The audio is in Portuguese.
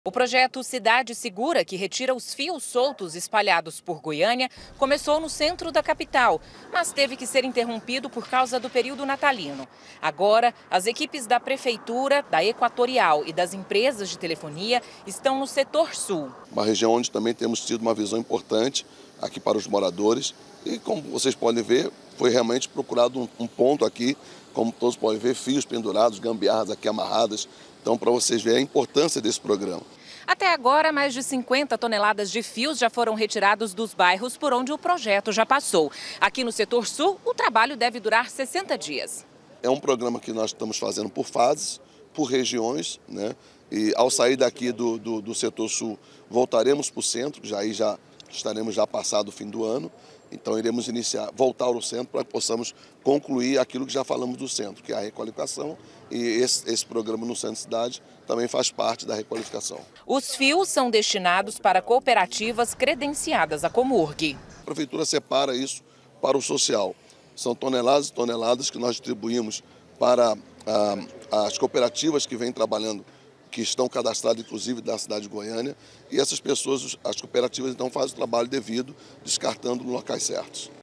O projeto Cidade Segura, que retira os fios soltos espalhados por Goiânia, começou no centro da capital, mas teve que ser interrompido por causa do período natalino. Agora, as equipes da Prefeitura, da Equatorial e das empresas de telefonia estão no setor sul. Uma região onde também temos tido uma visão importante aqui para os moradores e, como vocês podem ver, foi realmente procurado um ponto aqui, como todos podem ver, fios pendurados, gambiarras aqui amarradas. Então, para vocês verem a importância desse programa. Até agora, mais de 50 toneladas de fios já foram retirados dos bairros por onde o projeto já passou. Aqui no setor sul, o trabalho deve durar 60 dias. É um programa que nós estamos fazendo por fases, por regiões, né? E ao sair daqui do setor sul, voltaremos para o centro, já estaremos passado o fim do ano. Então iremos voltar ao centro para que possamos concluir aquilo que já falamos do centro, que é a requalificação, e esse programa no Centro Cidade também faz parte da requalificação. Os fios são destinados para cooperativas credenciadas à Comurg. A Prefeitura separa isso para o social. São toneladas e toneladas que nós distribuímos para as cooperativas que vêm trabalhando, que estão cadastradas, inclusive, da cidade de Goiânia, e essas pessoas, as cooperativas, então fazem o trabalho devido, descartando nos locais certos.